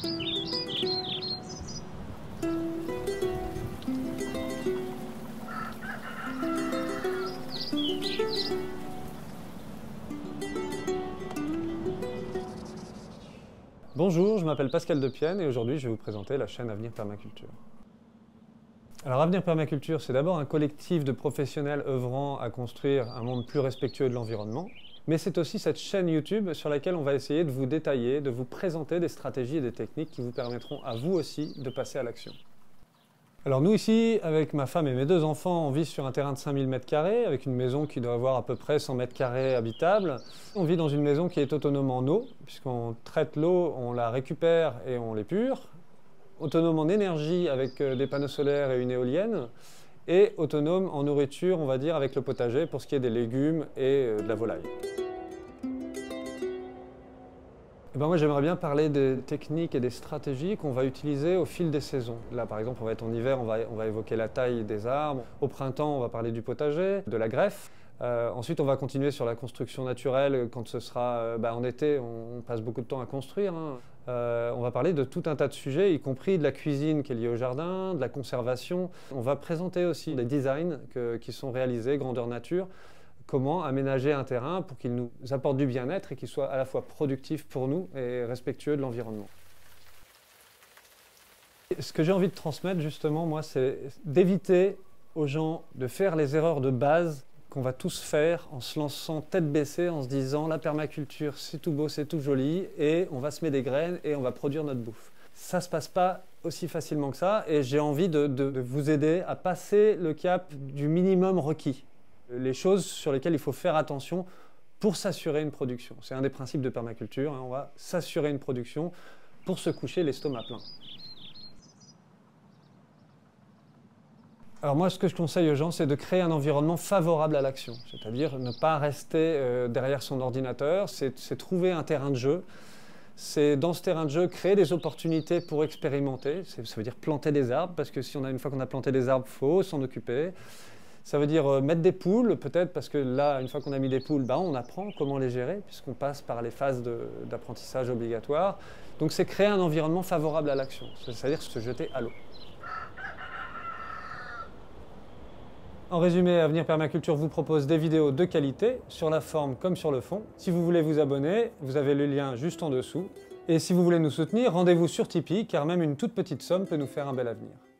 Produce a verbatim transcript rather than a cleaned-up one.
Bonjour, je m'appelle Pascal Depienne et aujourd'hui je vais vous présenter la chaîne Avenir Permaculture. Alors Avenir Permaculture, c'est d'abord un collectif de professionnels œuvrant à construire un monde plus respectueux de l'environnement, mais c'est aussi cette chaîne YouTube sur laquelle on va essayer de vous détailler, de vous présenter des stratégies et des techniques qui vous permettront à vous aussi de passer à l'action. Alors nous ici, avec ma femme et mes deux enfants, on vit sur un terrain de cinq mille mètres carrés, avec une maison qui doit avoir à peu près cent mètres carrés habitables. On vit dans une maison qui est autonome en eau, puisqu'on traite l'eau, on la récupère et on l'épure. Autonome en énergie avec des panneaux solaires et une éolienne. Et autonome en nourriture, on va dire, avec le potager pour ce qui est des légumes et de la volaille. Eh ben moi, j'aimerais bien parler des techniques et des stratégies qu'on va utiliser au fil des saisons. Là, par exemple, on va être en hiver, on va, on va évoquer la taille des arbres. Au printemps, on va parler du potager, de la greffe. Euh, ensuite, on va continuer sur la construction naturelle. Quand ce sera euh, bah, en été, on, on passe beaucoup de temps à construire. Hein. Euh, on va parler de tout un tas de sujets, y compris de la cuisine qui est liée au jardin, de la conservation. On va présenter aussi des designs que, qui sont réalisés grandeur nature. Comment aménager un terrain pour qu'il nous apporte du bien-être et qu'il soit à la fois productif pour nous et respectueux de l'environnement. Ce que j'ai envie de transmettre justement, moi, c'est d'éviter aux gens de faire les erreurs de base qu'on va tous faire en se lançant tête baissée, en se disant la permaculture c'est tout beau, c'est tout joli et on va semer des graines et on va produire notre bouffe. Ça ne se passe pas aussi facilement que ça et j'ai envie de, de, de vous aider à passer le cap du minimum requis. Les choses sur lesquelles il faut faire attention pour s'assurer une production. C'est un des principes de permaculture, hein, on va s'assurer une production pour se coucher l'estomac plein. Alors moi, ce que je conseille aux gens, c'est de créer un environnement favorable à l'action, c'est-à-dire ne pas rester euh, derrière son ordinateur, c'est trouver un terrain de jeu. C'est dans ce terrain de jeu créer des opportunités pour expérimenter, ça veut dire planter des arbres, parce que si on a, une fois qu'on a planté des arbres, il faut s'en occuper. Ça veut dire mettre des poules, peut-être, parce que là, une fois qu'on a mis des poules, bah, on apprend comment les gérer, puisqu'on passe par les phases d'apprentissage obligatoires. Donc c'est créer un environnement favorable à l'action, c'est-à-dire se jeter à l'eau. En résumé, Avenir Permaculture vous propose des vidéos de qualité, sur la forme comme sur le fond. Si vous voulez vous abonner, vous avez le lien juste en dessous. Et si vous voulez nous soutenir, rendez-vous sur Tipeee, car même une toute petite somme peut nous faire un bel avenir.